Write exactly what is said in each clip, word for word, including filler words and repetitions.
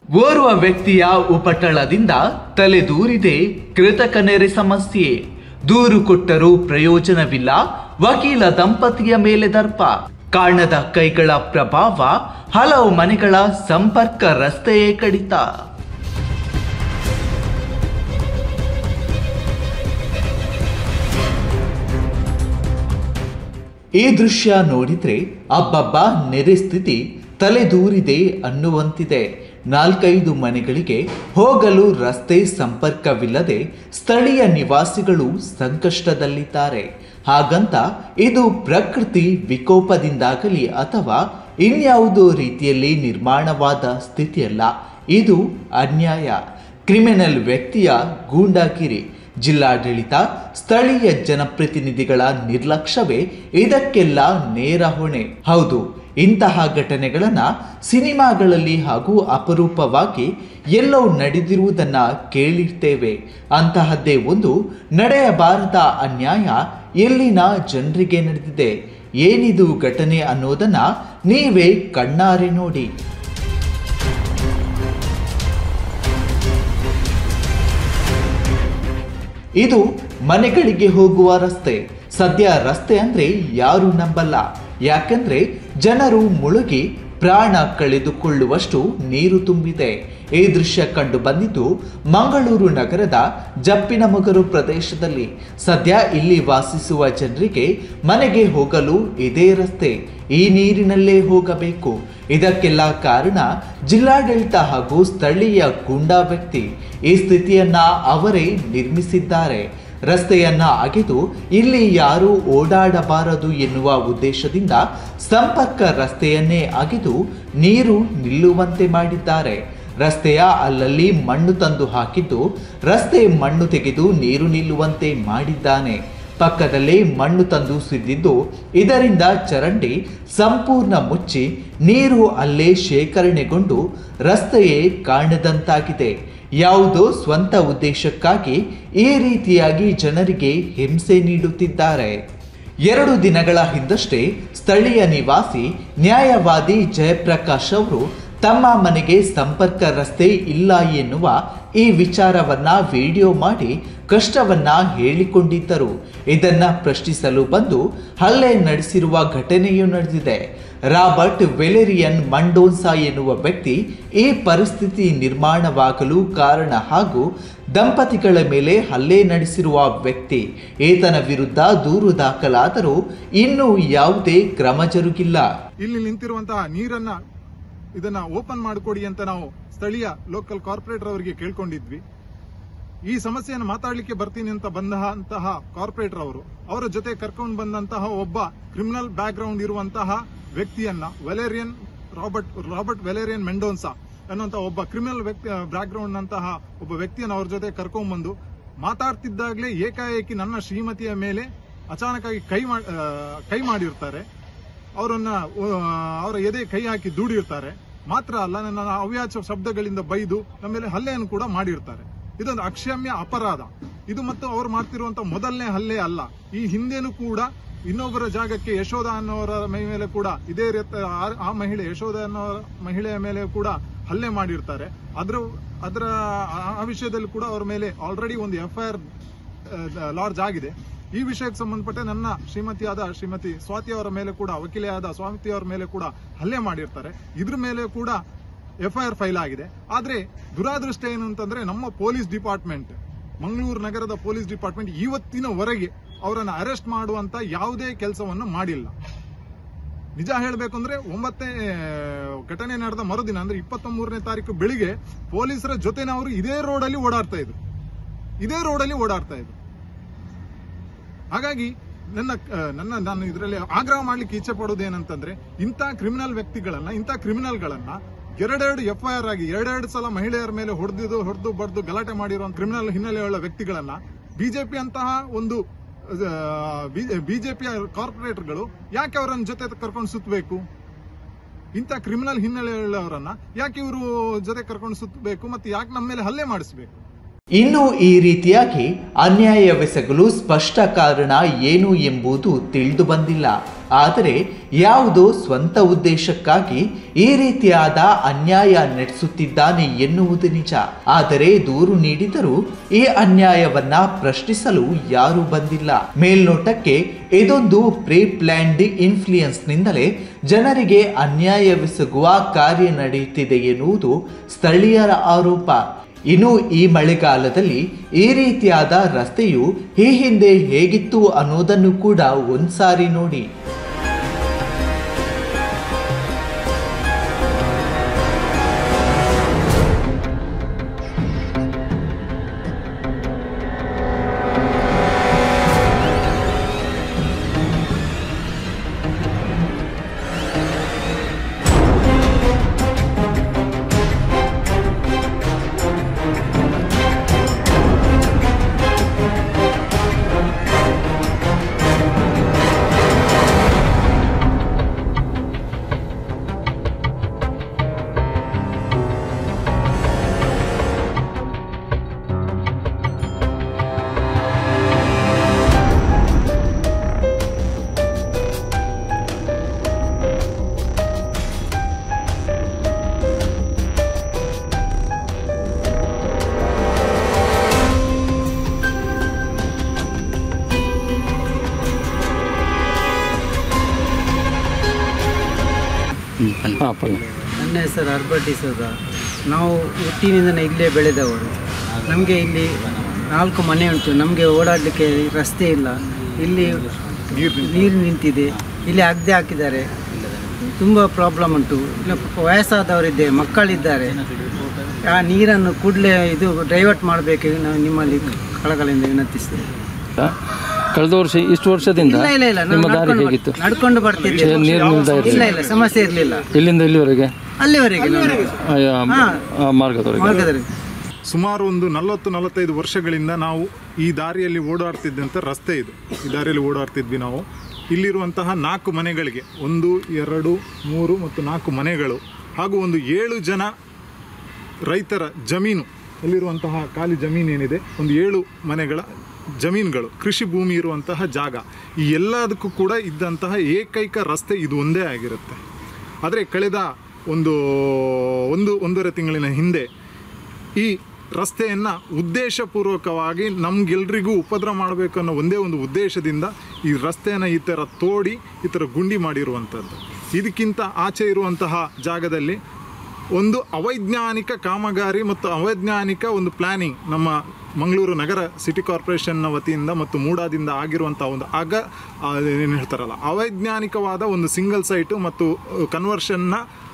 ಓರ್ವ ವ್ಯಕ್ತಿಯ ಉಪಟಳದಿಂದ ತಲೆದೂರಿದೆ ಕೃತಕ ನೆರೆ ಸಮಸ್ಯೆ. ದೂರು ಕೊಟ್ಟರೂ ಪ್ರಯೋಜನವಿಲ್ಲ, ವಕೀಲ ದಂಪತಿಯ ಮೇಲೆ ದರ್ಪ. ಕಾಣದ ಕೈಗಳ ಪ್ರಭಾವ, ಹಲವು ಮನೆಗಳ ಸಂಪರ್ಕ ರಸ್ತೆಯೇ ಕಡಿತ. ಈ ದೃಶ್ಯ ನೋಡಿದ್ರೆ ಅಬ್ಬಬ್ಬ ನೆರೆ ಸ್ಥಿತಿ ತಲೆದೂರಿದೆ ಅನ್ನುವಂತಿದೆ. ನಾಲ್ಕೈದು ಮನೆಗಳಿಗೆ ಹೋಗಲು ರಸ್ತೆ ಸಂಪರ್ಕವಿಲ್ಲದೆ ಸ್ಥಳೀಯ ನಿವಾಸಿಗಳು ಸಂಕಷ್ಟದಲ್ಲಿದ್ದಾರೆ. ಹಾಗಂತ ಇದು ಪ್ರಕೃತಿ ವಿಕೋಪದಿಂದಾಗಲಿ ಅಥವಾ ಇನ್ಯಾವುದೋ ರೀತಿಯಲ್ಲಿ ನಿರ್ಮಾಣವಾದ ಸ್ಥಿತಿಯಲ್ಲ. ಇದು ಅನ್ಯಾಯ, ಕ್ರಿಮಿನಲ್ ವ್ಯಕ್ತಿಯ ಗೂಂಡಾಗಿರಿ. ಜಿಲ್ಲಾಡಳಿತ, ಸ್ಥಳೀಯ ಜನಪ್ರತಿನಿಧಿಗಳ ನಿರ್ಲಕ್ಷ್ಯವೇ ಇದಕ್ಕೆಲ್ಲ ನೇರ ಹೊಣೆ. ಹೌದು, ಇಂತಹ ಘಟನೆಗಳನ್ನ ಸಿನಿಮಾಗಳಲ್ಲಿ ಹಾಗೂ ಅಪರೂಪವಾಗಿ ಎಲ್ಲೋ ನಡೆದಿರುವುದನ್ನ ಕೇಳಿರ್ತೇವೆ. ಅಂತಹದ್ದೇ ಒಂದು ನಡೆಯಬಾರದ ಅನ್ಯಾಯ ಇಲ್ಲಿನ ಜನರಿಗೆ ನಡೆದಿದೆ. ಏನಿದು ಘಟನೆ ಅನ್ನೋದನ್ನ ನೀವೇ ಕಣ್ಣಾರೆ ನೋಡಿ. ಇದು ಮನೆಗಳಿಗೆ ಹೋಗುವ ರಸ್ತೆ. ಸದ್ಯ ರಸ್ತೆ ಅಂದ್ರೆ ಯಾರು ನಂಬಲ್ಲ. ಯಾಕಂದ್ರೆ ಜನರು ಮುಳುಗಿ ಪ್ರಾಣ ಕಳೆದುಕೊಳ್ಳುವಷ್ಟು ನೀರು ತುಂಬಿದೆ. ಈ ದೃಶ್ಯ ಕಂಡು ಬಂದಿದ್ದು ಮಂಗಳೂರು ನಗರದ ಜಪ್ಪಿನಮೊಗರು ಪ್ರದೇಶದಲ್ಲಿ. ಸದ್ಯ ಇಲ್ಲಿ ವಾಸಿಸುವ ಜನರಿಗೆ ಮನೆಗೆ ಹೋಗಲು ಇದೇ ರಸ್ತೆ, ಈ ನೀರಿನಲ್ಲೇ ಹೋಗಬೇಕು. ಇದಕ್ಕೆಲ್ಲ ಕಾರಣ ಜಿಲ್ಲಾಡಳಿತ ಹಾಗೂ ಸ್ಥಳೀಯ ಗೂಂಡಾ ವ್ಯಕ್ತಿ. ಈ ಸ್ಥಿತಿಯನ್ನ ಅವರೇ ನಿರ್ಮಿಸಿದ್ದಾರೆ. ರಸ್ತೆಯನ್ನ ಅಗೆದು ಇಲ್ಲಿ ಯಾರೂ ಓಡಾಡಬಾರದು ಎನ್ನುವ ಉದ್ದೇಶದಿಂದ ಸಂಪರ್ಕ ರಸ್ತೆಯನ್ನೇ ಅಗೆದು ನೀರು ನಿಲ್ಲುವಂತೆ ಮಾಡಿದ್ದಾರೆ. ರಸ್ತೆಯ ಅಲ್ಲಲ್ಲಿ ಮಣ್ಣು ತಂದು ಹಾಕಿದ್ದು ರಸ್ತೆ ಮಣ್ಣು ತೆಗೆದು ನೀರು ನಿಲ್ಲುವಂತೆ ಮಾಡಿದ್ದಾನೆ. ಪಕ್ಕದಲ್ಲೇ ಮಣ್ಣು ತಂದು ಸುರಿದಿದ್ದು ಇದರಿಂದ ಚರಂಡಿ ಸಂಪೂರ್ಣ ಮುಚ್ಚಿ ನೀರು ಅಲ್ಲೇ ಶೇಖರಣೆಗೊಂಡು ರಸ್ತೆಯೇ ಕಾಣದಂತಾಗಿದೆ. ಯಾವುದೋ ಸ್ವಂತ ಉದ್ದೇಶಕ್ಕಾಗಿ ಈ ರೀತಿಯಾಗಿ ಜನರಿಗೆ ಹಿಂಸೆ ನೀಡುತ್ತಿದ್ದಾರೆ. ಎರಡು ದಿನಗಳ ಹಿಂದಷ್ಟೇ ಸ್ಥಳೀಯ ನಿವಾಸಿ ನ್ಯಾಯವಾದಿ ಜಯಪ್ರಕಾಶ್ ಅವರು ತಮ್ಮ ಮನೆಗೆ ಸಂಪರ್ಕ ರಸ್ತೆ ಇಲ್ಲ ಎನ್ನುವ ಈ ವಿಚಾರವನ್ನ ವಿಡಿಯೋ ಮಾಡಿ ಕಷ್ಟವನ್ನ ಹೇಳಿಕೊಂಡಿದ್ದರು. ಇದನ್ನ ಪ್ರಶ್ನಿಸಲು ಬಂದು ಹಲ್ಲೆ ನಡೆಸಿರುವ ಘಟನೆಯೂ ನಡೆದಿದೆ. ರಾಬರ್ಟ್ ವೆಲೆರಿಯನ್ ಮಂಡೋನ್ಸಾ ಎನ್ನುವ ವ್ಯಕ್ತಿ ಈ ಪರಿಸ್ಥಿತಿ ನಿರ್ಮಾಣವಾಗಲು ಕಾರಣ ಹಾಗೂ ದಂಪತಿಗಳ ಮೇಲೆ ಹಲ್ಲೆ ನಡೆಸಿರುವ ವ್ಯಕ್ತಿ. ಈತನ ವಿರುದ್ಧ ದೂರು ದಾಖಲಾದರೂ ಇನ್ನೂ ಯಾವುದೇ ಕ್ರಮ ಜರುಗಿಲ್ಲ. ಇಲ್ಲಿ ನಿಂತಿರುವಂತಹ ನೀರನ್ನ ಇದನ್ನ ಓಪನ್ ಮಾಡಿಕೊಡಿ ಅಂತ ನಾವು ಸ್ಥಳೀಯ ಲೋಕಲ್ ಕಾರ್ಪೊರೇಟರ್ ಅವರಿಗೆ ಕೇಳ್ಕೊಂಡಿದ್ವಿ. ಈ ಸಮಸ್ಯೆಯನ್ನು ಮಾತಾಡ್ಲಿಕ್ಕೆ ಬರ್ತೀನಿ ಅಂತ ಬಂದಂತಹ ಕಾರ್ಪೊರೇಟರ್ ಅವರು ಅವರ ಜೊತೆ ಕರ್ಕೊಂಡು ಬಂದಂತಹ ಒಬ್ಬ ಕ್ರಿಮಿನಲ್ ಬ್ಯಾಕ್ ಗ್ರೌಂಡ್ ಇರುವಂತಹ ವ್ಯಕ್ತಿಯನ್ನ Valerian Robert Robert Valerian Mendonca ಅನ್ನುವಂತ ಒಬ್ಬ ಕ್ರಿಮಿನಲ್ ವ್ಯಕ್ತಿ ಬ್ಯಾಕ್ ಗ್ರೌಂಡ್ ನಂತಹ ಒಬ್ಬ ವ್ಯಕ್ತಿಯನ್ನು ಅವ್ರ ಜೊತೆ ಕರ್ಕೊಂಡ್ ಬಂದು ಮಾತಾಡ್ತಿದ್ದಾಗಲೇ ಏಕಾಏಕಿ ನನ್ನ ಶ್ರೀಮತಿಯ ಮೇಲೆ ಅಚಾನಕ್ಕಾಗಿ ಕೈ ಕೈ ಮಾಡಿರ್ತಾರೆ. ಅವರನ್ನ ಅವರ ಎದೆ ಕೈ ಹಾಕಿ ದೂಡಿರ್ತಾರೆ. ಮಾತ್ರ ಅಲ್ಲ, ನನ್ನ ಅವ್ಯಾಚ ಶಬ್ದಗಳಿಂದ ಬೈದು ನಮ್ಮ ಮೇಲೆ ಹಲ್ಲೆಯನ್ನು ಕೂಡ ಮಾಡಿರ್ತಾರೆ. ಇದೊಂದು ಅಕ್ಷಮ್ಯ ಅಪರಾಧ. ಇದು ಮತ್ತು ಅವರು ಮಾಡ್ತಿರುವಂತಹ ಮೊದಲನೇ ಹಲ್ಲೆ ಅಲ್ಲ. ಈ ಹಿಂದೆನೂ ಕೂಡ ಇನ್ನೊಬ್ಬರ ಜಾಗಕ್ಕೆ ಯಶೋಧ ಅನ್ನೋರ ಮೇಲೆ ಕೂಡ ಇದೇ ರೀತಿ ಆ ಮಹಿಳೆ ಯಶೋಧ ಅನ್ನೋ ಮಹಿಳೆಯ ಮೇಲೆ ಕೂಡ ಹಲ್ಲೆ ಮಾಡಿರ್ತಾರೆ. ಅದ್ರ ಅದರ ಆ ವಿಷಯದಲ್ಲಿ ಕೂಡ ಅವರ ಮೇಲೆ ಆಲ್ರೆಡಿ ಒಂದು ಎಫ್ಐಆರ್ ಲಾರ್ಜ್ ಆಗಿದೆ. ಈ ವಿಷಯಕ್ಕೆ ಸಂಬಂಧಪಟ್ಟ ನನ್ನ ಶ್ರೀಮತಿಯಾದ ಶ್ರೀಮತಿ ಸ್ವಾತಿ ಅವರ ಮೇಲೆ ಕೂಡ ವಕೀಲೆಯಾದ ಸ್ವಾತಿ ಅವರ ಮೇಲೆ ಕೂಡ ಹಲ್ಲೆ ಮಾಡಿರ್ತಾರೆ. ಇದ್ರ ಮೇಲೆ ಕೂಡ ಎಫ್ಐಆರ್ ಫೈಲ್ ಆಗಿದೆ. ಆದ್ರೆ ದುರಾದೃಷ್ಟ ಏನು ಅಂತಂದ್ರೆ ನಮ್ಮ ಪೊಲೀಸ್ ಡಿಪಾರ್ಟ್ಮೆಂಟ್, ಮಂಗಳೂರು ನಗರದ ಪೊಲೀಸ್ ಡಿಪಾರ್ಟ್ಮೆಂಟ್ ಇವತ್ತಿನವರೆಗೆ ಅವರನ್ನು ಅರೆಸ್ಟ್ ಮಾಡುವಂತ ಯಾವುದೇ ಕೆಲಸವನ್ನು ಮಾಡಿಲ್ಲ. ನಿಜ ಹೇಳಬೇಕಂದ್ರೆ ಒಂಬತ್ತನೇ ಘಟನೆ ನಡೆದ ಮರುದಿನ ಅಂದ್ರೆ ಇಪ್ಪತ್ತ ಮೂರನೇ ತಾರೀಕು ಬೆಳಿಗ್ಗೆ ಪೊಲೀಸರ ಜೊತೆನ ಅವರು ಇದೇ ರೋಡಲ್ಲಿ ಓಡಾಡ್ತಾ ಇದ್ರು ಇದೇ ರೋಡಲ್ಲಿ ಓಡಾಡ್ತಾ ಇದ್ರು ಹಾಗಾಗಿ ನನ್ನ ನನ್ನ ನಾನು ಇದರಲ್ಲಿ ಆಗ್ರಹ ಮಾಡ್ಲಿಕ್ಕೆ ಇಚ್ಛೆ ಪಡೋದೇನಂತಂದ್ರೆ ಇಂಥ ಕ್ರಿಮಿನಲ್ ವ್ಯಕ್ತಿಗಳನ್ನ ಇಂಥ ಕ್ರಿಮಿನಲ್ಗಳನ್ನ ಎರಡೆರಡು ಎಫ್ಐಆರ್ ಆಗಿ ಎರಡೆರಡು ಸಲ ಮಹಿಳೆಯರ ಮೇಲೆ ಹೊಡೆದು ಹೊಡೆದು ಬಡ್ದು ಗಲಾಟೆ ಮಾಡಿರುವ ಕ್ರಿಮಿನಲ್ ಹಿನ್ನೆಲೆಯುಳ್ಳ ವ್ಯಕ್ತಿಗಳನ್ನ ಬಿಜೆಪಿ ಅಂತಹ ಒಂದು ಬಿಜೆಪಿಯ ಕಾರ್ಪೊರೇಟರ್ಗಳು ಯಾಕೆ ಅವರನ್ನ ಜೊತೆ ಕರ್ಕೊಂಡು ಸುತ್ತಬೇಕು? ಇಂಥ ಕ್ರಿಮಿನಲ್ ಹಿನ್ನೆಲೆಯುಳ್ಳವರನ್ನ ಯಾಕೆ ಇವರು ಜೊತೆ ಕರ್ಕೊಂಡು ಸುತ್ತಬೇಕು? ಮತ್ತೆ ಯಾಕೆ ನಮ್ಮ ಮೇಲೆ ಹಲ್ಲೆ ಮಾಡಿಸಬೇಕು? ಇನ್ನು ಈ ರೀತಿಯಾಗಿ ಅನ್ಯಾಯವೆಸಗಲು ಸ್ಪಷ್ಟ ಕಾರಣ ಏನು ಎಂಬುದು ತಿಳಿದು ಬಂದಿಲ್ಲ. ಆದರೆ ಯಾವುದೋ ಸ್ವಂತ ಉದ್ದೇಶಕ್ಕಾಗಿ ಈ ರೀತಿಯಾದ ಅನ್ಯಾಯ ನಡೆಸುತ್ತಿದ್ದಾನೆ ಎನ್ನುವುದು ನಿಜ. ಆದರೆ ದೂರು ನೀಡಿದರೂ ಈ ಅನ್ಯಾಯವನ್ನ ಪ್ರಶ್ನಿಸಲು ಯಾರೂ ಬಂದಿಲ್ಲ. ಮೇಲ್ನೋಟಕ್ಕೆ ಇದೊಂದು ಪ್ರೀ ಪ್ಲಾನ್ಡ್ ಇನ್ಫ್ಲೂಯೆನ್ಸ್ ನಿಂದಲೇ ಜನರಿಗೆ ಅನ್ಯಾಯವೆಸಗುವ ಕಾರ್ಯ ನಡೆಯುತ್ತಿದೆ ಎನ್ನುವುದು ಸ್ಥಳೀಯರ ಆರೋಪ. ಇನ್ನು ಈ ಮಳೆಗಾಲದಲ್ಲಿ ಈ ರೀತಿಯಾದ ರಸ್ತೆಯು ಈ ಹಿಂದೆ ಹೇಗಿತ್ತು ಅನ್ನೋದನ್ನು ಕೂಡ ಒಂದ್ಸಾರಿ ನೋಡಿ. ನನ್ನ ಹೆಸರು ಅರ್ಬಟ್ ಡಿಸೋಜ. ನಾವು ಹುಟ್ಟಿನಿಂದ ಇಲ್ಲೇ ಬೆಳೆದವರು. ನಮಗೆ ಇಲ್ಲಿ ನಾಲ್ಕು ಮನೆ ಉಂಟು. ನಮಗೆ ಓಡಾಡಲಿಕ್ಕೆ ರಸ್ತೆ ಇಲ್ಲ. ಇಲ್ಲಿ ನೀರು ನಿಂತಿದೆ. ಇಲ್ಲಿ ಅಗ್ದೆ ಹಾಕಿದ್ದಾರೆ. ತುಂಬ ಪ್ರಾಬ್ಲಮ್ ಉಂಟು. ಇಲ್ಲ ವಯಸ್ಸಾದವರಿದ್ದೆ, ಮಕ್ಕಳಿದ್ದಾರೆ. ಆ ನೀರನ್ನು ಕೂಡಲೇ ಇದು ಡೈವರ್ಟ್ ಮಾಡಬೇಕು. ನಾವು ನಿಮ್ಮಲ್ಲಿ ಕಳಕಳಿಯಿಂದ ವಿನಂತಿಸ್ತೇವೆ. ಕಳೆದ ವರ್ಷ ಇಷ್ಟು ವರ್ಷದಿಂದ ಇಲ್ಲ ಇಲ್ಲ ಇಲ್ಲ ನಿಮ್ಮ ದಾರಿ ಹೇಗಿತ್ತು? ನಡ್ಕೊಂಡು ಬರ್ತಿದ್ದೆ. ನೀರು ನಿಲ್ತಾ ಇಲ್ಲ ಇಲ್ಲ ಸಮಸ್ಯೆ ಇರಲಿಲ್ಲ. ಇಲ್ಲಿಂದ ಇಲ್ಲಿವರೆಗೆ ಅಲ್ಲಿವರೆಗೆ ಮಾರ್ಗದವರೆಗೆ ಸುಮಾರು ಒಂದು ನಲವತ್ತು ನಲವತ್ತೈದು ವರ್ಷಗಳಿಂದ ನಾವು ಈ ದಾರಿಯಲ್ಲಿ ಓಡಾಡ್ತಿದ್ದಂಥ ರಸ್ತೆ ಇದು. ಈ ದಾರಿಯಲ್ಲಿ ಓಡಾಡ್ತಿದ್ವಿ ನಾವು. ಇಲ್ಲಿರುವಂತಹ ನಾಲ್ಕು ಮನೆಗಳಿಗೆ, ಒಂದು ಎರಡು ಮೂರು ಮತ್ತು ನಾಲ್ಕು ಮನೆಗಳು ಹಾಗೂ ಒಂದು ಏಳು ಜನ ರೈತರ ಜಮೀನು, ಇಲ್ಲಿರುವಂತಹ ಖಾಲಿ ಜಮೀನೇನಿದೆ ಒಂದು ಏಳು ಮನೆಗಳ ಜಮೀನುಗಳು, ಕೃಷಿ ಭೂಮಿ ಇರುವಂತಹ ಜಾಗ, ಈ ಎಲ್ಲದಕ್ಕೂ ಕೂಡ ಇದ್ದಂತಹ ಏಕೈಕ ರಸ್ತೆ ಇದು ಒಂದೇ ಆಗಿರುತ್ತೆ. ಆದರೆ ಕಳೆದ ಒಂದು ಒಂದು ಒಂದೂವರೆ ತಿಂಗಳಿನ ಹಿಂದೆ ಈ ರಸ್ತೆಯನ್ನು ಉದ್ದೇಶಪೂರ್ವಕವಾಗಿ ನಮಗೆಲ್ರಿಗೂ ಉಪದ್ರ ಮಾಡಬೇಕು ಅನ್ನೋ ಒಂದೇ ಒಂದು ಉದ್ದೇಶದಿಂದ ಈ ರಸ್ತೆಯನ್ನು ಈ ಥರ ತೋಡಿ ಈ ಥರ ಗುಂಡಿ ಮಾಡಿರುವಂಥದ್ದು. ಇದಕ್ಕಿಂತ ಆಚೆ ಇರುವಂತಹ ಜಾಗದಲ್ಲಿ ಒಂದು ಅವೈಜ್ಞಾನಿಕ ಕಾಮಗಾರಿ ಮತ್ತು ಅವೈಜ್ಞಾನಿಕ ಒಂದು ಪ್ಲ್ಯಾನಿಂಗ್ ನಮ್ಮ ಮಂಗಳೂರು ನಗರ ಸಿಟಿ ಕಾರ್ಪೊರೇಷನ್ನ ವತಿಯಿಂದ ಮತ್ತು ಮೂಡಾದಿಂದ ಆಗಿರುವಂಥ ಒಂದು ಅಗ ಏನು ಹೇಳ್ತಾರಲ್ಲ ಅವೈಜ್ಞಾನಿಕವಾದ ಒಂದು ಸಿಂಗಲ್ ಸೈಟು ಮತ್ತು ಕನ್ವರ್ಷನ್ನ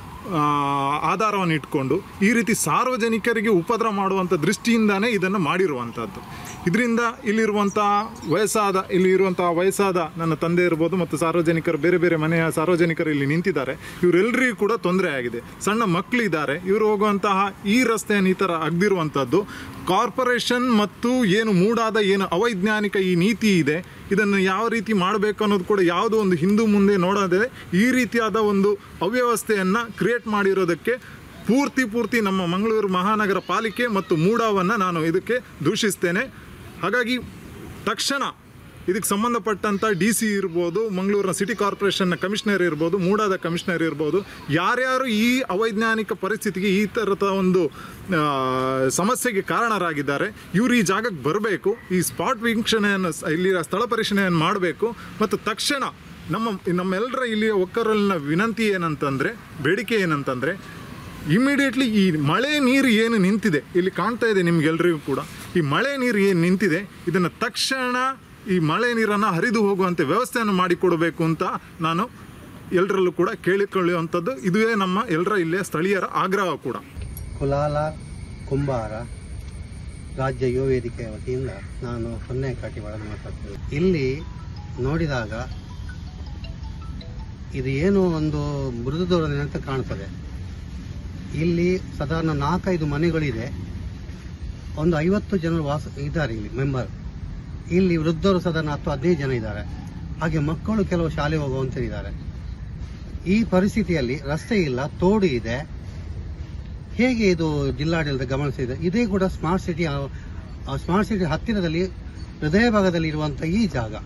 ಆಧಾರವನ್ನು ಇಟ್ಕೊಂಡು ಈ ರೀತಿ ಸಾರ್ವಜನಿಕರಿಗೆ ಉಪದ್ರ ಮಾಡುವಂಥ ದೃಷ್ಟಿಯಿಂದನೇ ಇದನ್ನು ಮಾಡಿರುವಂಥದ್ದು. ಇದರಿಂದ ಇಲ್ಲಿರುವಂಥ ವಯಸ್ಸಾದ ಇಲ್ಲಿ ಇರುವಂಥ ವಯಸ್ಸಾದ ನನ್ನ ತಂದೆ ಇರ್ಬೋದು ಮತ್ತು ಸಾರ್ವಜನಿಕರು, ಬೇರೆ ಬೇರೆ ಮನೆಯ ಸಾರ್ವಜನಿಕರು ಇಲ್ಲಿ ನಿಂತಿದ್ದಾರೆ. ಇವರೆಲ್ಲರಿಗೂ ಕೂಡ ತೊಂದರೆ ಆಗಿದೆ. ಸಣ್ಣ ಮಕ್ಕಳಿದ್ದಾರೆ. ಇವರು ಹೋಗುವಂತಹ ಈ ರಸ್ತೆಯನ್ನು ಈ ಥರ ಅಗ್ದಿರುವಂಥದ್ದು ಕಾರ್ಪೊರೇಷನ್ ಮತ್ತು ಏನು ಮೂಡಾದ ಏನು ಅವೈಜ್ಞಾನಿಕ ಈ ನೀತಿ ಇದೆ, ಇದನ್ನು ಯಾವ ರೀತಿ ಮಾಡಬೇಕು ಅನ್ನೋದು ಕೂಡ ಯಾವುದೋ ಒಂದು ಹಿಂದೂ ಮುಂದೆ ನೋಡೋದೇ ಈ ರೀತಿಯಾದ ಒಂದು ಅವ್ಯವಸ್ಥೆಯನ್ನು ಕ್ರಿಯೇಟ್ ಮಾಡಿರೋದಕ್ಕೆ ಪೂರ್ತಿ ಪೂರ್ತಿ ನಮ್ಮ ಮಂಗಳೂರು ಮಹಾನಗರ ಪಾಲಿಕೆ ಮತ್ತು ಮೂಡಾವನ್ನು ನಾನು ಇದಕ್ಕೆ ದೂಷಿಸ್ತೇನೆ. ಹಾಗಾಗಿ ತಕ್ಷಣ ಇದಕ್ಕೆ ಸಂಬಂಧಪಟ್ಟಂಥ ಡಿ ಸಿ ಇರ್ಬೋದು, ಮಂಗಳೂರಿನ ಸಿಟಿ ಕಾರ್ಪೊರೇಷನ್ನ ಕಮಿಷನರ್ ಇರ್ಬೋದು, ಮೂಡಾದ ಕಮಿಷನರ್ ಇರ್ಬೋದು, ಯಾರ್ಯಾರು ಈ ಅವೈಜ್ಞಾನಿಕ ಪರಿಸ್ಥಿತಿಗೆ ಈ ಥರದ ಒಂದು ಸಮಸ್ಯೆಗೆ ಕಾರಣರಾಗಿದ್ದಾರೆ ಇವರು ಈ ಜಾಗಕ್ಕೆ ಬರಬೇಕು. ಈ ಸ್ಪಾಟ್ ವೀಕ್ಷಣೆಯನ್ನು, ಇಲ್ಲಿ ಸ್ಥಳ ಪರಿಶೀಲನೆಯನ್ನು ಮಾಡಬೇಕು. ಮತ್ತು ತಕ್ಷಣ ನಮ್ಮ ನಮ್ಮೆಲ್ಲರ ಇಲ್ಲಿ ಒಕ್ಕರಲ್ಲಿನ ವಿನಂತಿ ಏನಂತಂದರೆ, ಬೇಡಿಕೆ ಏನಂತಂದರೆ, ಇಮಿಡಿಯೇಟ್ಲಿ ಈ ಮಳೆ ನೀರು ಏನು ನಿಂತಿದೆ ಇಲ್ಲಿ ಕಾಣ್ತಾ ಇದೆ ನಿಮ್ಗೆಲ್ರಿಗೂ ಕೂಡ, ಈ ಮಳೆ ನೀರು ಏನು ನಿಂತಿದೆ ಇದನ್ನು ತಕ್ಷಣ ಈ ಮಳೆ ನೀರನ್ನು ಹರಿದು ಹೋಗುವಂತೆ ವ್ಯವಸ್ಥೆಯನ್ನು ಮಾಡಿಕೊಡಬೇಕು ಅಂತ ನಾನು ಎಲ್ಲರಲ್ಲೂ ಕೂಡ ಕೇಳಿಕೊಳ್ಳುವಂಥದ್ದು. ಇದುವೇ ನಮ್ಮ ಎಲ್ಲರ ಇಲ್ಲಿಯ ಸ್ಥಳೀಯರ ಆಗ್ರಹ ಕೂಡ. ಕುಲಾಲ ಕುಂಬಾರ ರಾಜ್ಯ ಯುವ ವೇದಿಕೆಯ ವತಿಯಿಂದ ನಾನು ಸೊನ್ನೆ ಕಾಟಿವಾಡ ಮಾತಾಡ್ತೇನೆ. ಇಲ್ಲಿ ನೋಡಿದಾಗ ಇದು ಏನು ಒಂದು ಮೃದು ಧೋರಣೆ ಅಂತ ಕಾಣ್ತದೆ. ಇಲ್ಲಿ ಸಾಧಾರಣ ನಾಲ್ಕೈದು ಮನೆಗಳಿದೆ. ಒಂದು ಐವತ್ತು ಜನರು ವಾಸ ಇದ್ದಾರೆ ಇಲ್ಲಿ ಮೆಂಬರ್. ಇಲ್ಲಿ ವೃದ್ಧರು ಸಾಧಾರಣ ಹತ್ತು ಹದಿನೈದು ಜನ ಇದ್ದಾರೆ. ಹಾಗೆ ಮಕ್ಕಳು ಕೆಲವು ಶಾಲೆ ಹೋಗುವಂತಿದ್ದಾರೆ. ಈ ಪರಿಸ್ಥಿತಿಯಲ್ಲಿ ರಸ್ತೆ ಇಲ್ಲ, ತೋಡು ಇದೆ. ಹೇಗೆ ಇದು ಜಿಲ್ಲಾಡಳಿತ ಗಮನಿಸಿದೆ? ಇದೇ ಕೂಡ ಸ್ಮಾರ್ಟ್ ಸಿಟಿ ಸ್ಮಾರ್ಟ್ ಸಿಟಿ ಹತ್ತಿರದಲ್ಲಿ ಹೃದಯ ಭಾಗದಲ್ಲಿ ಇರುವಂತ ಈ ಜಾಗ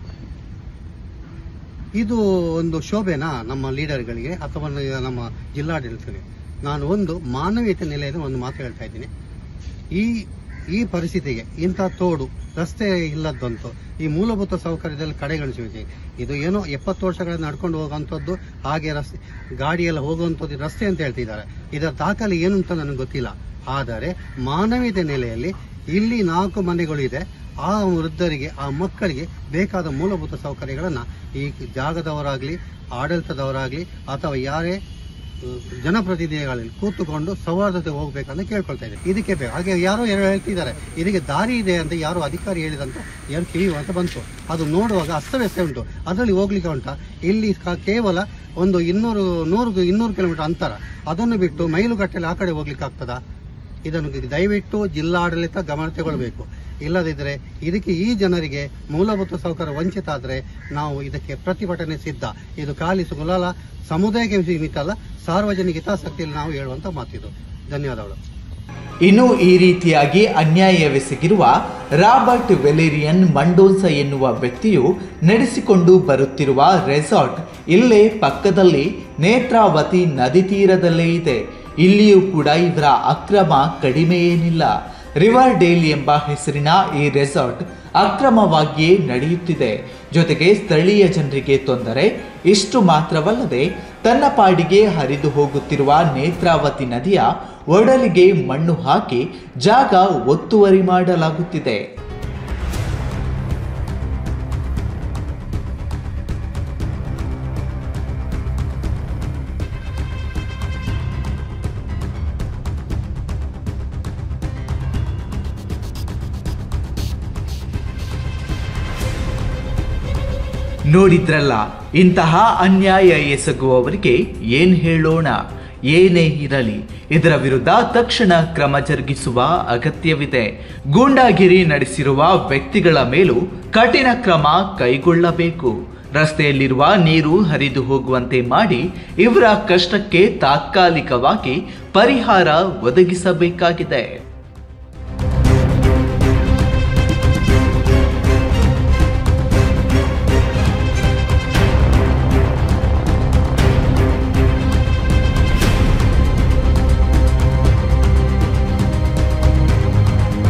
ಇದು ಒಂದು ಶೋಭೆನಾ ನಮ್ಮ ಲೀಡರ್ಗಳಿಗೆ ಅಥವಾ ನಮ್ಮ ಜಿಲ್ಲಾಡಳಿತಗಳಿಗೆ? ನಾನು ಒಂದು ಮಾನವೀಯತೆ ನೆಲೆಯಲ್ಲಿ ಒಂದು ಮಾತು ಹೇಳ್ತಾ ಇದ್ದೀನಿ. ಈ ಈ ಪರಿಸ್ಥಿತಿಗೆ ಇಂಥ ತೋಡು ರಸ್ತೆ ಇಲ್ಲದಂತೂ ಈ ಮೂಲಭೂತ ಸೌಕರ್ಯದಲ್ಲಿ ಕಡೆಗಣಿಸುವಿಕೆ, ಇದು ಏನೋ ಎಪ್ಪತ್ತು ವರ್ಷಗಳಿಂದ ನಡ್ಕೊಂಡು ಹೋಗುವಂಥದ್ದು, ಹಾಗೆ ರಸ್ತೆ ಗಾಡಿಯೆಲ್ಲ ಹೋಗುವಂಥದ್ದು ರಸ್ತೆ ಅಂತ ಹೇಳ್ತಿದ್ದಾರೆ. ಇದರ ದಾಖಲೆ ಏನು ಅಂತ ನನಗೆ ಗೊತ್ತಿಲ್ಲ. ಆದರೆ ಮಾನವೀಯತೆ ನೆಲೆಯಲ್ಲಿ ಇಲ್ಲಿ ನಾಲ್ಕು ಮನೆಗಳು ಇದೆ. ಆ ವೃದ್ಧರಿಗೆ, ಆ ಮಕ್ಕಳಿಗೆ ಬೇಕಾದ ಮೂಲಭೂತ ಸೌಕರ್ಯಗಳನ್ನ ಈ ಜಾಗದವರಾಗ್ಲಿ, ಆಡಳಿತದವರಾಗ್ಲಿ ಅಥವಾ ಯಾರೇ ಜನಪ್ರತಿನಿಧಿಗಳಲ್ಲಿ ಕೂತುಕೊಂಡು ಸೌಹಾರ್ದತೆ ಹೋಗ್ಬೇಕಂತ ಕೇಳ್ಕೊಳ್ತಾ ಇದ್ದಾರೆ. ಇದಕ್ಕೆ ಬೇಕು. ಹಾಗೆ ಯಾರೋ ಹೇಳ್ತಿದ್ದಾರೆ ಇದಕ್ಕೆ ದಾರಿ ಇದೆ ಅಂತ, ಯಾರೋ ಅಧಿಕಾರಿ ಹೇಳಿದಂತ ಯಾರು ಕಿವಿ ಅಂತ ಬಂತು. ಅದು ನೋಡುವಾಗ ಅಸ್ತವ್ಯಸ್ತ ಉಂಟು. ಅದರಲ್ಲಿ ಹೋಗ್ಲಿಕ್ಕೆ ಉಂಟ. ಇಲ್ಲಿ ಕೇವಲ ಒಂದು ಇನ್ನೂರು ನೂರು ಇನ್ನೂರು ಕಿಲೋಮೀಟರ್ ಅಂತರ, ಅದನ್ನು ಬಿಟ್ಟು ಮೈಲುಗಟ್ಟಲೆ ಆ ಕಡೆ ಹೋಗ್ಲಿಕ್ಕೆ ಆಗ್ತದಾ? ಇದನ್ನು ದಯವಿಟ್ಟು ಜಿಲ್ಲಾಡಳಿತ ಗಮನ ತಗೊಳ್ಬೇಕು. ಇಲ್ಲದಿದ್ದರೆ ಇದಕ್ಕೆ ಈ ಜನರಿಗೆ ಮೂಲಭೂತ ಸೌಕರ್ಯ ವಂಚಿತ ಆದರೆ ನಾವು ಇದಕ್ಕೆ ಪ್ರತಿಭಟನೆ ಸಿದ್ಧ. ಇದು ಖಾಲಿ ಸುಗುಲಾಲ ಸಮುದಾಯಕ್ಕೆ ಸೀಮಿತ ಅಲ್ಲ, ಸಾರ್ವಜನಿಕ ಹಿತಾಸಕ್ತಿಯಲ್ಲಿ ನಾವು ಹೇಳುವಂತ ಮಾತಿದು. ಧನ್ಯವಾದಗಳು. ಇನ್ನು ಈ ರೀತಿಯಾಗಿ ಅನ್ಯಾಯವೆಸಗಿರುವ ರಾಬರ್ಟ್ ವೆಲೇರಿಯನ್ ಮಂಡೋನ್ಸ ಎನ್ನುವ ವ್ಯಕ್ತಿಯು ನಡೆಸಿಕೊಂಡು ಬರುತ್ತಿರುವ ರೆಸಾರ್ಟ್ ಇಲ್ಲೇ ಪಕ್ಕದಲ್ಲಿ ನೇತ್ರಾವತಿ ನದಿ ತೀರದಲ್ಲೇ ಇದೆ. ಇಲ್ಲಿಯೂ ಕೂಡ ಇವರ ಅಕ್ರಮ ಕಡಿಮೆ ಏನಿಲ್ಲ. ರಿವರ್ ಡೇಲ್ ಎಂಬ ಹೆಸರಿನ ಈ ರೆಸಾರ್ಟ್ ಅಕ್ರಮವಾಗಿಯೇ ನಡೆಯುತ್ತಿದೆ. ಜೊತೆಗೆ ಸ್ಥಳೀಯ ಜನರಿಗೆ ತೊಂದರೆ. ಇಷ್ಟು ಮಾತ್ರವಲ್ಲದೆ ತನ್ನ ಪಾಡಿಗೆ ಹರಿದು ಹೋಗುತ್ತಿರುವ ನೇತ್ರಾವತಿ ನದಿಯ ಒಡಲಿಗೆ ಮಣ್ಣು ಹಾಕಿ ಜಾಗ ಒತ್ತುವರಿ ಮಾಡಲಾಗುತ್ತಿದೆ. ನೋಡಿದ್ರಲ್ಲ, ಇಂತಹ ಅನ್ಯಾಯ ಎಸಗುವವರಿಗೆ ಏನ್ ಹೇಳೋಣ? ಏನೇ ಇರಲಿ ಇದರ ವಿರುದ್ಧ ತಕ್ಷಣ ಕ್ರಮ ಜರುಗಿಸುವ ಅಗತ್ಯವಿದೆ. ಗೂಂಡಾಗಿರಿ ನಡೆಸಿರುವ ವ್ಯಕ್ತಿಗಳ ಮೇಲೂ ಕಠಿಣ ಕ್ರಮ ಕೈಗೊಳ್ಳಬೇಕು. ರಸ್ತೆಯಲ್ಲಿರುವ ನೀರು ಹರಿದು ಹೋಗುವಂತೆ ಮಾಡಿ ಇವರ ಕಷ್ಟಕ್ಕೆ ತಾತ್ಕಾಲಿಕವಾಗಿ ಪರಿಹಾರ ಒದಗಿಸಬೇಕಾಗಿದೆ.